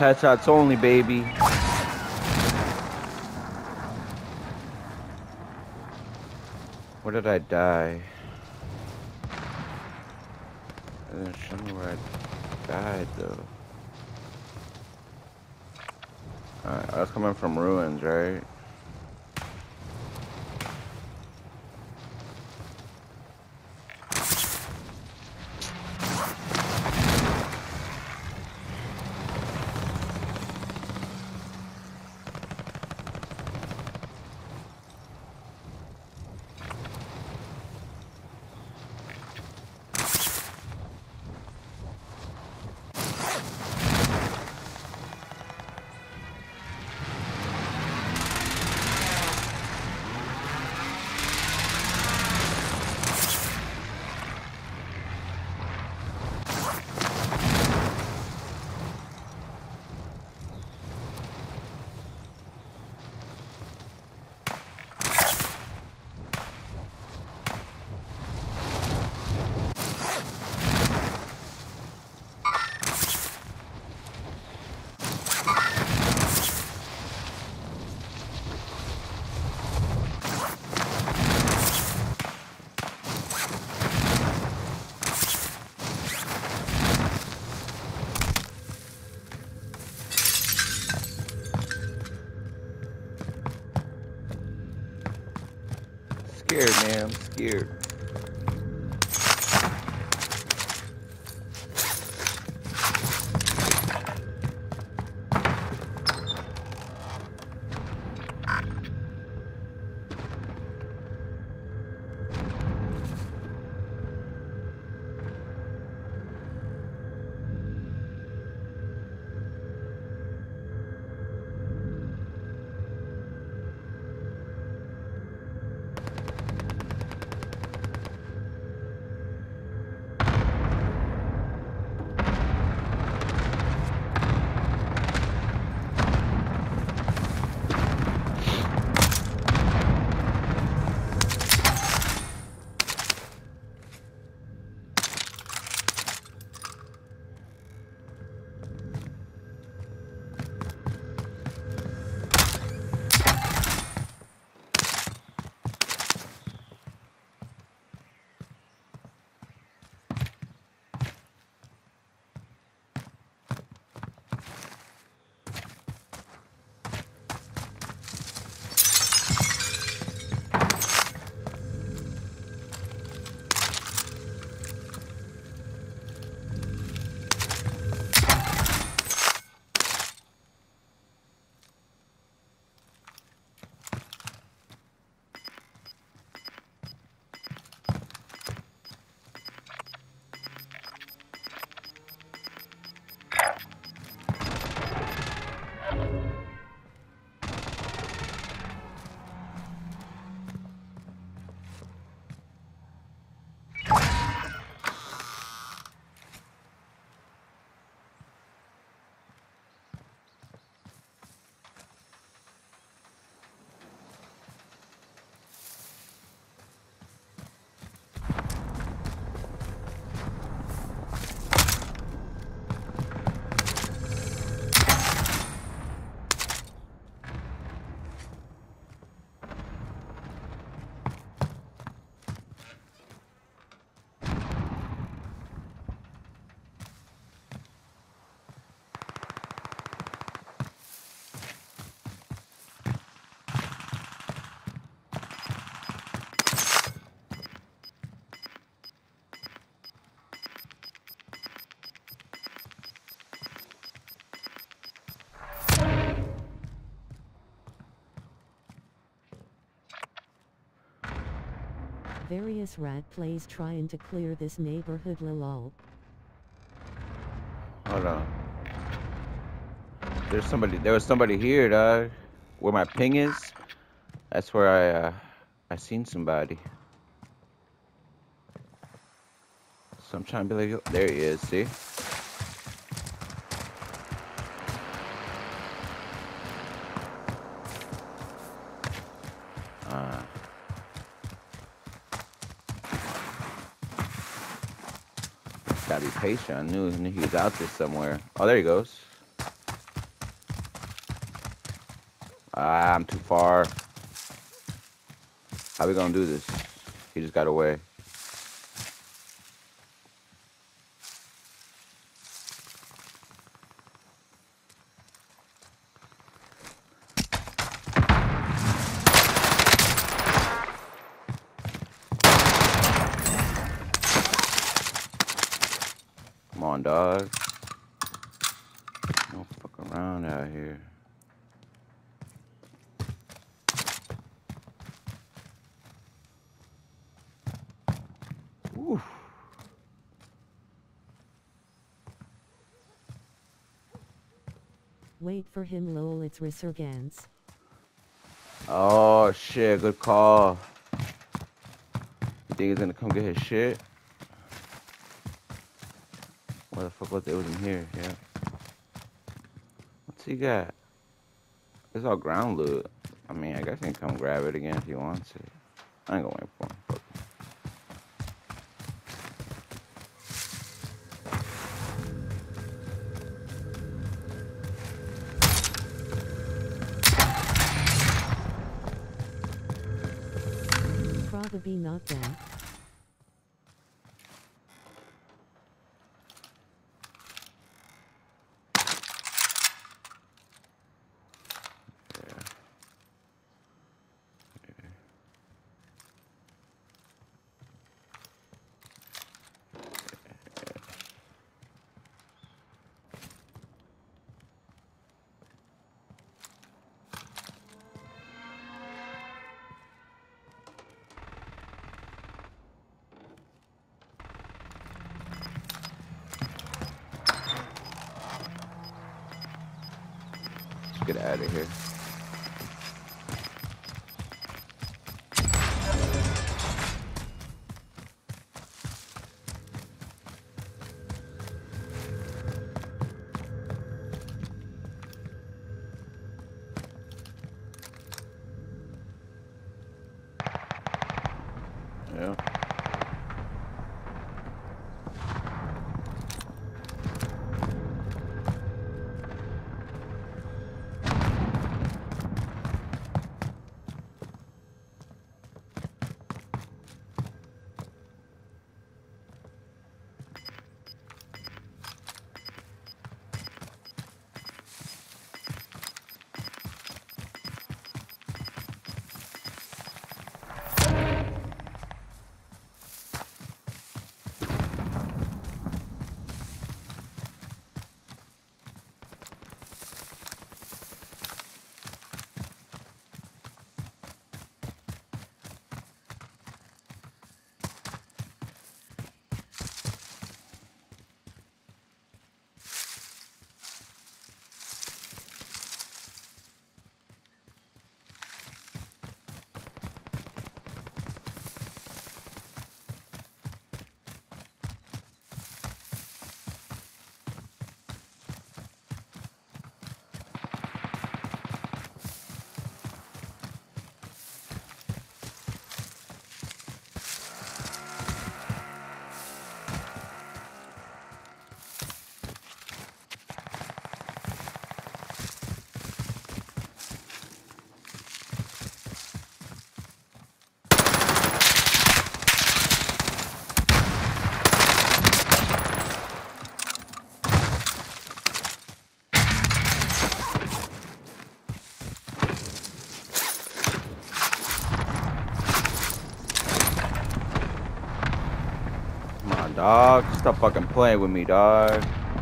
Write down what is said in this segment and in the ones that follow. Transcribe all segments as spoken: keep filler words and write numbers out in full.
Headshots only, baby. Where did I die? It didn't show me where I died, though. Alright, I was coming from ruins, right? Scared, man. I'm scared. Various rat plays trying to clear this neighborhood lol. Hold on. There's somebody. There was somebody here, dog. Where my ping is. That's where I uh, I seen somebody. So I'm trying to be like, oh, there he is. See? Uh, gotta be patient. I knew, knew he was out there somewhere. Oh, there he goes. Ah, I'm too far. How we gonna do this? He just got away. Come on, dog. Don't fuck around out here. Oof. Wait for him, lol, it's resurgence. Oh shit, good call. You think he's gonna come get his shit? Where the fuck was it? It was in here, yeah. What's he got? It's all ground loot. I mean, I guess he can come grab it again if he wants it. I ain't gonna wait for him. Fuck him. Probably not then. Let's get out of here. Yeah. Dog, stop fucking playing with me, dog.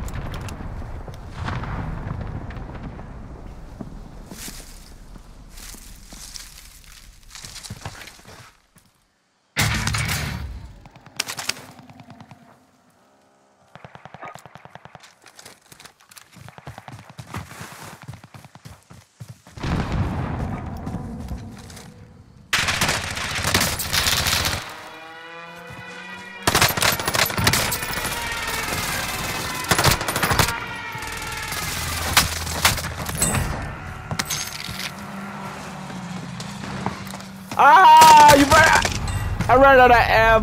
Ah, you run out. I ran out of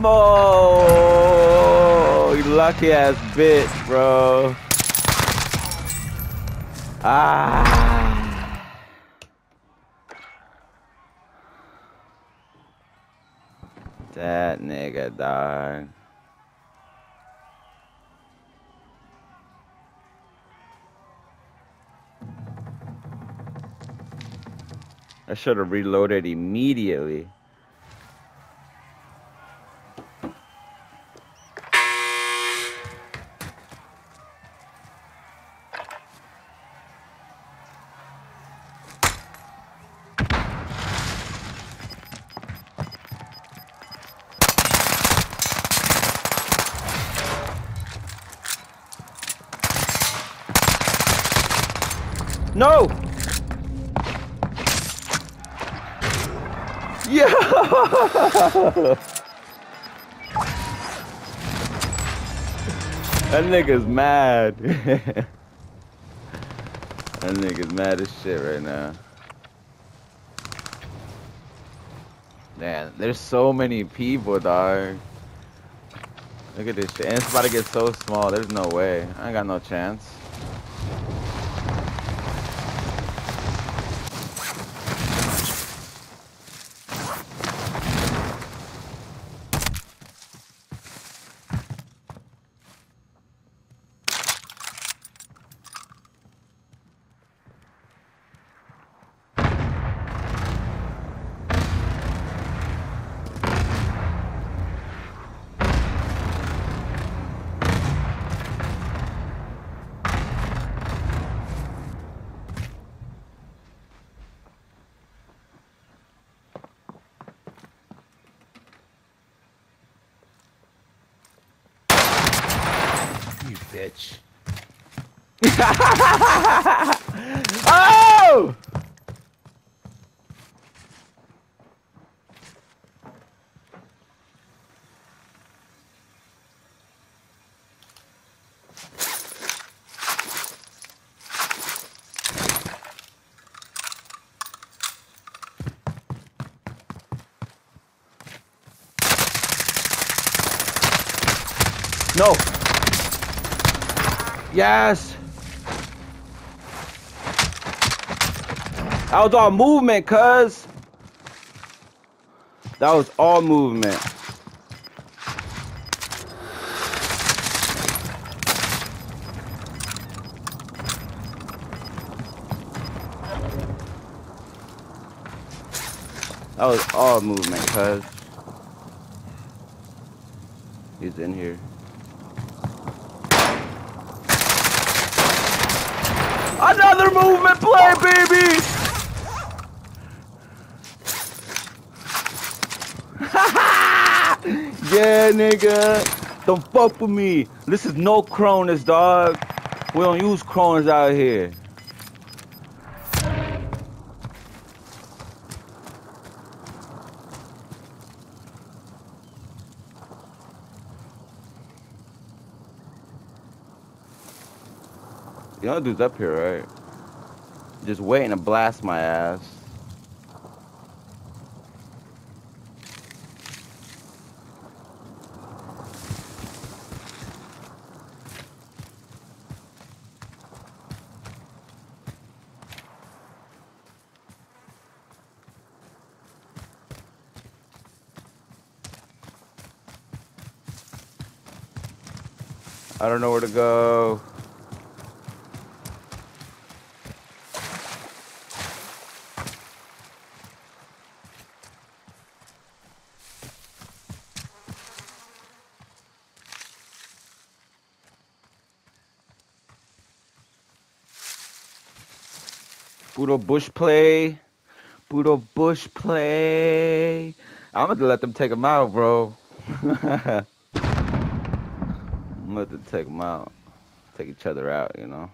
ammo. You lucky ass bitch, bro. Ah. That nigga, dog. I should have reloaded immediately. No! Yeah! That nigga's mad. That nigga's mad as shit right now. Man, there's so many people, dog. Look at this shit. And it's about to get so small. There's no way. I ain't got no chance. Bitch. Oh! No. Yes. That was all movement, cuz. That was all movement. That was all movement, cuz. He's in here. Another movement play, baby! Yeah, nigga. Don't fuck with me. This is no Cronus, dog. We don't use Cronus out here. Y'all dudes up here, right? Just waiting to blast my ass. I don't know where to go. Puro bush play. Puro bush play. I'm gonna let them take him out, bro. I'm gonna let them take him out. Take each other out, you know.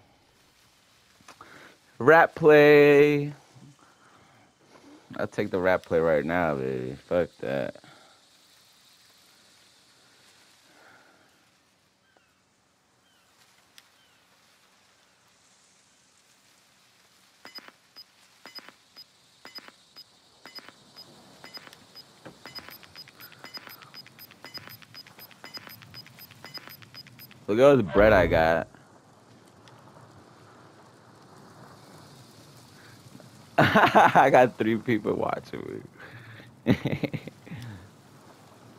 Rap play. I'll take the rap play right now, baby. Fuck that. Look at all the bread I got. I got three people watching me.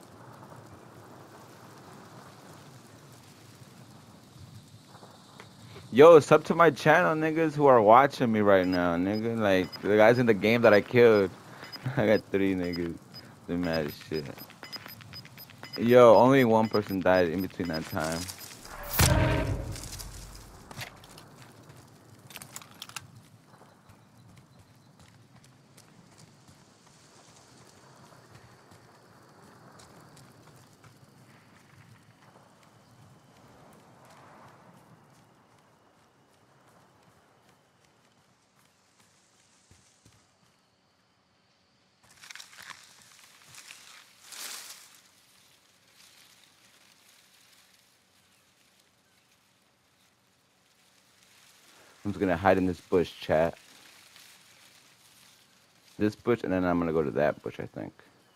Yo, sub to my channel, niggas who are watching me right now, nigga. Like, the guys in the game that I killed. I got three niggas. They're mad as shit. Yo, only one person died in between that time. I'm just gonna hide in this bush, chat. This bush, and then I'm gonna go to that bush, I think.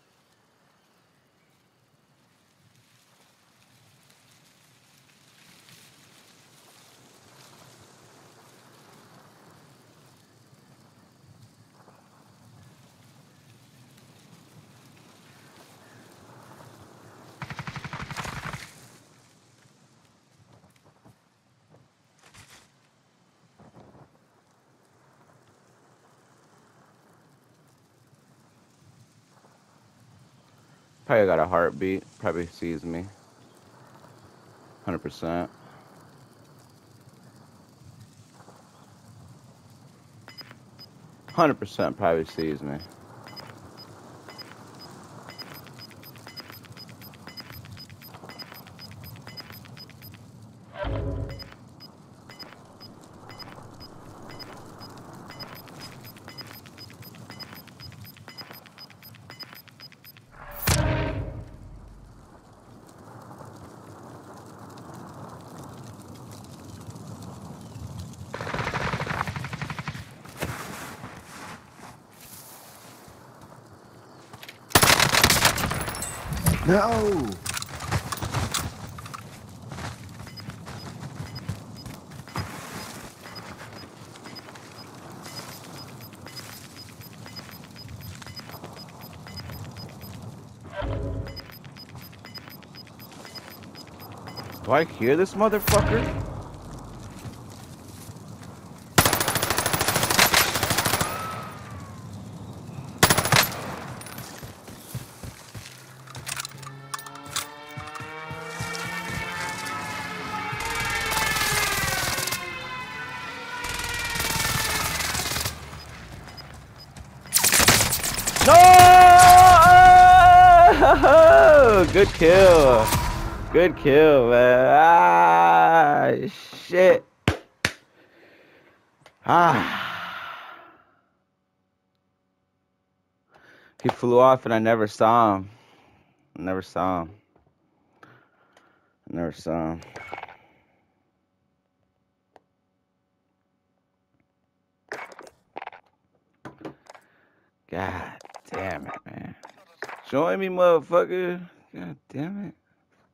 Probably got a heartbeat. Probably sees me. one hundred percent. one hundred percent probably sees me. No! Do I hear this motherfucker? No! Good kill. Good kill, man. Ah, shit. Ah. He flew off and I never saw him. I never saw him. I never saw him. God damn it, man. Join me, motherfucker. God damn it.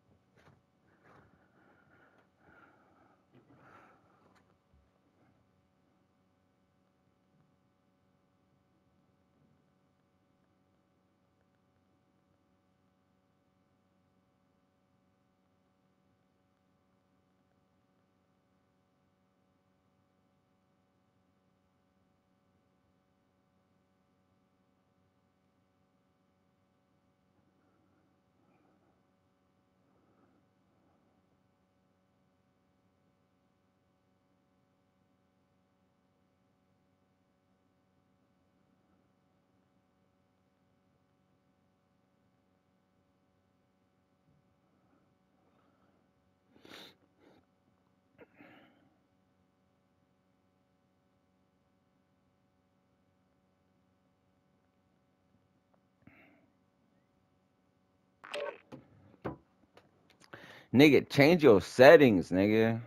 Nigga, change your settings, nigga.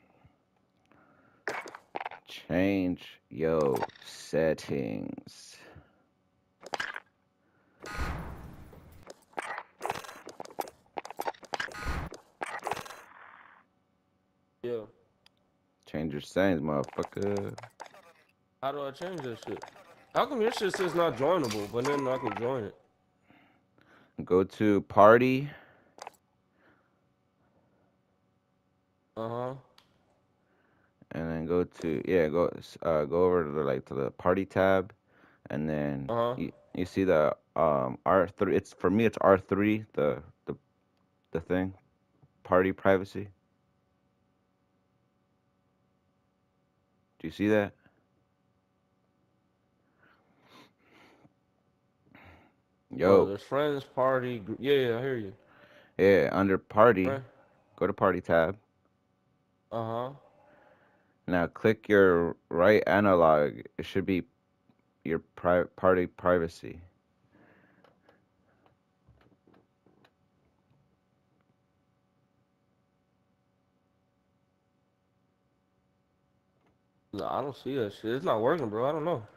Change your settings. Yeah. Change your settings, motherfucker. How do I change that shit? How come your shit says not joinable, but then I can join it? Go to party. Uh-huh. And then go to yeah, go s- uh go over to the like to the party tab, and then Uh huh. you you see the um R three. It's for me. It's R three. The the the thing. Party privacy. Do you see that? Bro, Yo, there's friends, party. gr- Yeah, yeah, I hear you. yeah. Under party, Right. go to party tab. Uh huh. Now click your right analog. It should be your pri- party privacy. No, I don't see that shit. It's not working, bro. I don't know.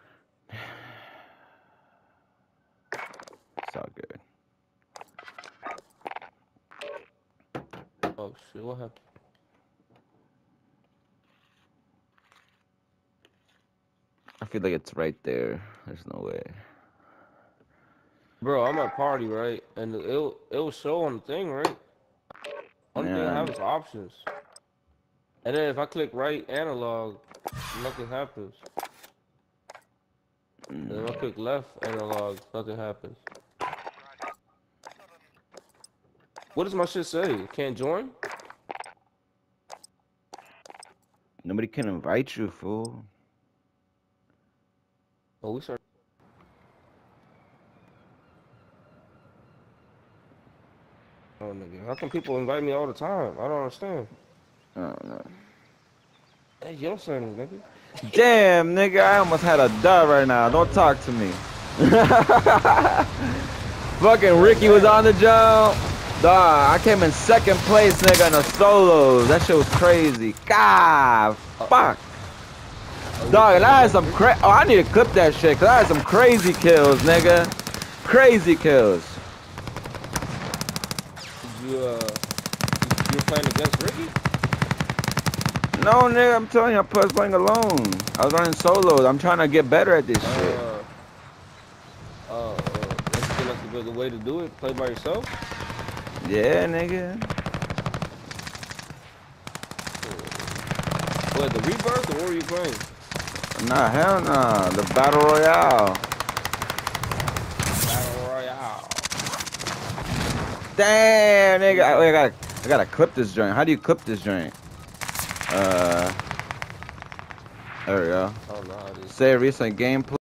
It's all good. Oh shit, what happened? I feel like it's right there. There's no way. Bro, I'm at party, right? And it'll it'll show on the thing, right? Only thing I Yeah, have is options. And then if I click right analog, nothing happens. And then if I click left analog, nothing happens. What does my shit say? Can't join? nobody can invite you, fool. Oh, we start. Oh, nigga. How come people invite me all the time? I don't understand. I don't know. Hey, your son, nigga. Damn, nigga, I almost had a dub right now. Don't talk to me. Fucking Ricky was on the jump. Dog, I came in second place, nigga, in the solos. That shit was crazy. God, fuck. Dog, and I had some cra- Oh, I need to clip that shit, cause I had some crazy kills, nigga. Crazy kills. Did you, uh, you were playing against Ricky? No, nigga, I'm telling you, I was playing alone. I was running solos. I'm trying to get better at this shit. Uh, uh, uh, that's still like the, the way to do it. Play by yourself. Yeah, nigga. What, the rebirth or what were you playing? Nah, hell nah. The battle royale. Battle Royale. Damn, nigga. I, I gotta, I gotta clip this joint. How do you clip this joint? Uh, there we go. I don't know how it is. Say recent gameplay.